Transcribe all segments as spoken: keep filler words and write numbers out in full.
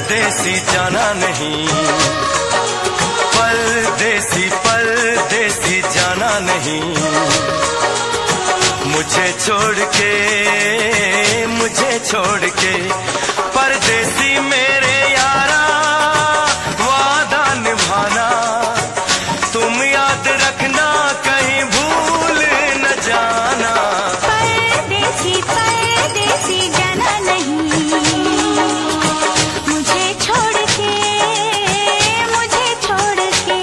परदेसी जाना नहीं, परदेसी परदेसी जाना नहीं, मुझे छोड़ के मुझे छोड़ के परदेसी मेरे यारा वादा निभाना, तुम याद रखना कहीं भूल न जाना। परदेसी परदेसी जाना नहीं, मुझे छोड़ के मुझे छोड़ के।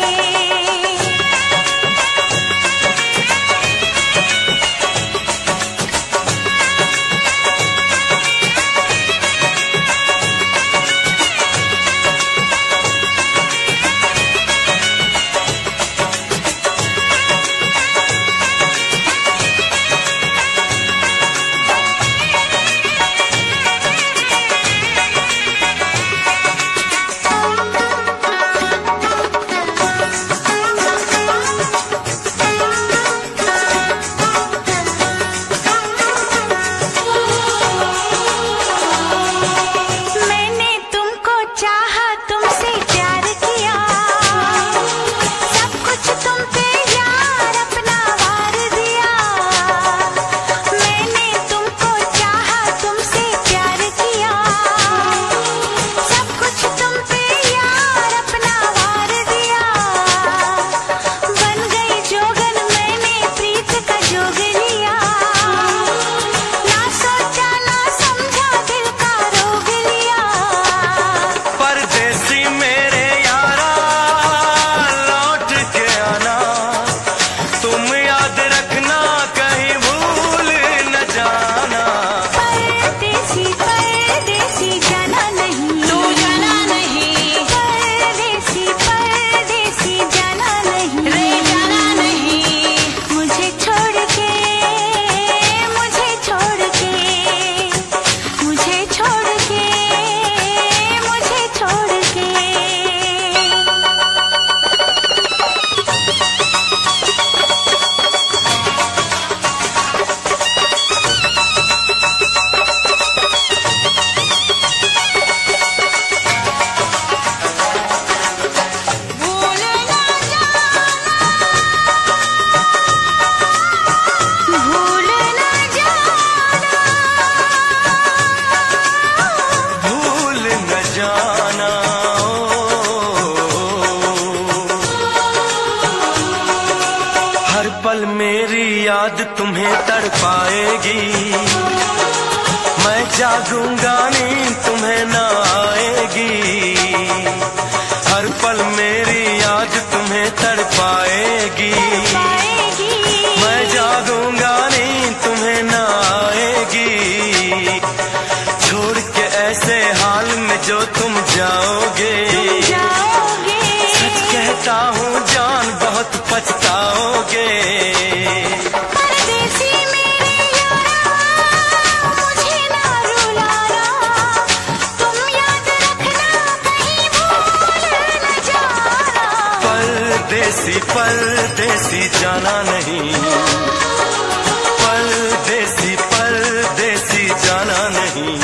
पल मेरी याद तुम्हें तड़पाएगी, मैं जागूंगा नींद तुम्हें न आएगी। हर पल मेरी याद तुम्हें तड़पाएगी, मैं जागूंगा नींद तुम्हें न आएगी। छोड़ के ऐसे हाल में जो तुम जाओगे, सच कहता हूँ जान बहुत पछताओगे। परदेसी मेरे यारा मुझे ना रुलाना, तुम याद रखना कहीं भूल न जाना। परदेसी परदेसी जाना नहीं, परदेसी परदेसी जाना नहीं,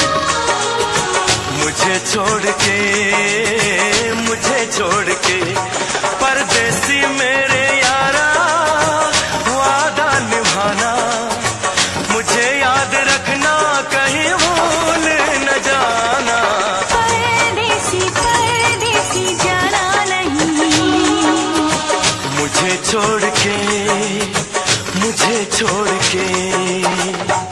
मुझे छोड़ के मुझे छोड़ के परदेसी मेरे यारा वादा निभाना, मुझे याद रखना कहीं भूल न जाना। परदेसी परदेसी जाना नहीं, मुझे छोड़ के मुझे छोड़ के।